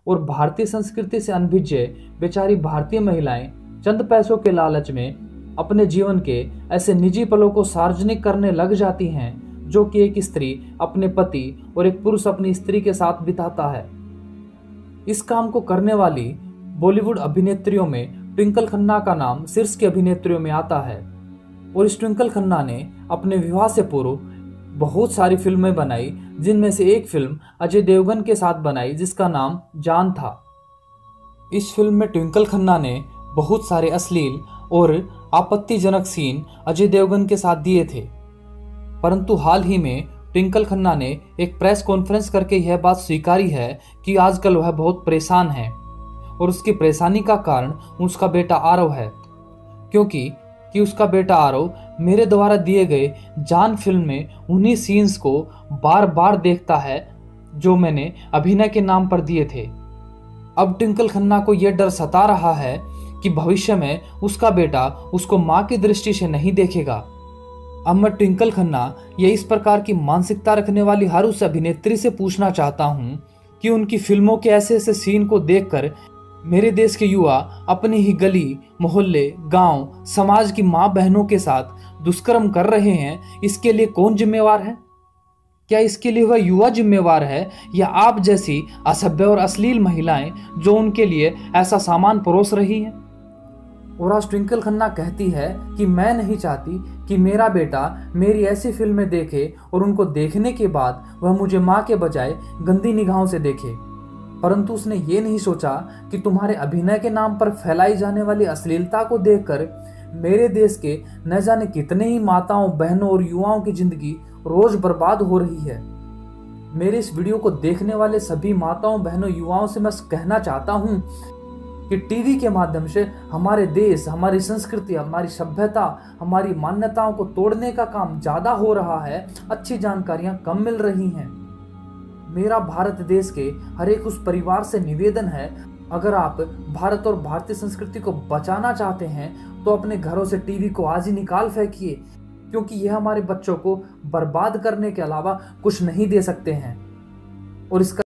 और भारतीय संस्कृति से अनभिज्ञ बेचारी भारतीय महिलाएं चंद पैसों के लालच में अपने जीवन के ऐसे निजी पलों को सार्वजनिक करने लग जाती हैं जो कि एक स्त्री अपने पति और एक पुरुष अपनी स्त्री के साथ बिताता है। इस काम को करने वाली बॉलीवुड अभिनेत्रियों में ट्विंकल खन्ना का नाम शीर्ष की अभिनेत्रियों में आता है। और इस ट्विंकल खन्ना ने अपने विवाह से पूर्व बहुत सारी फिल्में बनाई, जिनमें से एक फिल्म अजय देवगन के साथ बनाई जिसका नाम जान था। इस फिल्म में ट्विंकल खन्ना ने बहुत सारे अश्लील और आपत्तिजनक सीन अजय देवगन के साथ दिए थे, परंतु हाल ही में ट्विंकल खन्ना ने एक प्रेस कॉन्फ्रेंस करके यह बात स्वीकारी है कि आजकल वह बहुत परेशान है और उसकी परेशानी का कारण उसका बेटा आरव है, क्योंकि उसका बेटा आरव मेरे द्वारा दिए गए जान फिल्म में उन्हीं सीन्स को बार बार देखता है जो मैंने अभिनय के नाम पर दिए थे। अब ट्विंकल खन्ना को यह डर सता रहा है कि भविष्य में उसका बेटा उसको मां की दृष्टि से नहीं देखेगा। अब मैं ट्विंकल खन्ना या इस प्रकार की मानसिकता रखने वाली हर उस अभिनेत्री से पूछना चाहता हूं कि उनकी फिल्मों के ऐसे ऐसे सीन को देखकर मेरे देश के युवा अपनी ही गली, मोहल्ले, गांव, समाज की मां बहनों के साथ दुष्कर्म कर रहे हैं, इसके लिए कौन जिम्मेवार है? क्या इसके लिए वह युवा जिम्मेवार है या आप जैसी असभ्य और अश्लील महिलाएं जो उनके लिए ऐसा सामान परोस रही हैं? और आज ट्विंकल खन्ना कहती है कि मैं नहीं चाहती कि मेरा बेटा मेरी ऐसी फिल्में देखे और उनको देखने के बाद वह मुझे मां के बजाय गंदी निगाहों से देखे। परंतु उसने ये नहीं सोचा कि तुम्हारे अभिनय के नाम पर फैलाई जाने वाली अश्लीलता को देखकर मेरे देश के न जाने कितने ही माताओं, बहनों और युवाओं की जिंदगी रोज बर्बाद हो रही है। मेरे इस वीडियो को देखने वाले सभी माताओं, बहनों, युवाओं से मैं कहना चाहता हूं कि टीवी के माध्यम से हमारे देश, हमारी संस्कृति, हमारी सभ्यता, हमारी मान्यताओं को तोड़ने का काम ज्यादा हो रहा है, अच्छी जानकारियां कम मिल रही हैं। मेरा भारत देश के हर एक उस परिवार से निवेदन है, अगर आप भारत और भारतीय संस्कृति को बचाना चाहते हैं तो अपने घरों से टीवी को आज ही निकाल फेंकिए, क्योंकि यह हमारे बच्चों को बर्बाद करने के अलावा कुछ नहीं दे सकते हैं। और इसका